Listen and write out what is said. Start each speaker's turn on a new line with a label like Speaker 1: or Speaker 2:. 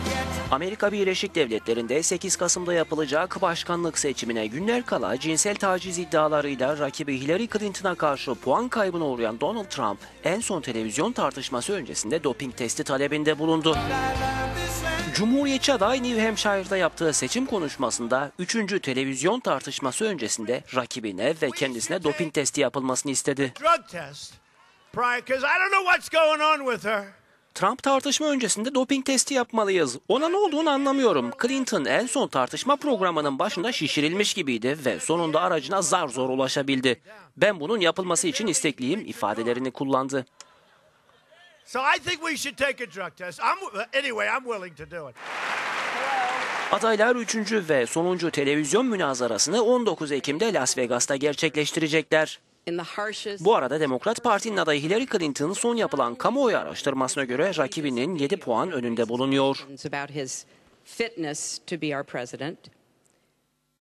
Speaker 1: Amerika Birleşik Devletleri'nde 8 Kasım'da yapılacak başkanlık seçimine günler kala cinsel taciz iddialarıyla rakibi Hillary Clinton'a karşı puan kaybına uğrayan Donald Trump, en son televizyon tartışması öncesinde doping testi talebinde bulundu. Cumhuriyetçi aday New Hampshire'da yaptığı seçim konuşmasında 3. televizyon tartışması öncesinde rakibine ve kendisine doping testi yapılmasını istedi. Trump tartışma öncesinde doping testi yapmalıyız. Ona ne olduğunu anlamıyorum. Clinton en son tartışma programının başında şişirilmiş gibiydi ve sonunda aracına zar zor ulaşabildi. Ben bunun yapılması için istekliyim ifadelerini kullandı. Adaylar 3. ve sonuncu televizyon münazarasını 19 Ekim'de Las Vegas'ta gerçekleştirecekler. Bu arada Demokrat Parti'nin adayı Hillary Clinton son yapılan kamuoyu araştırmasına göre rakibinin 7 puan önünde bulunuyor.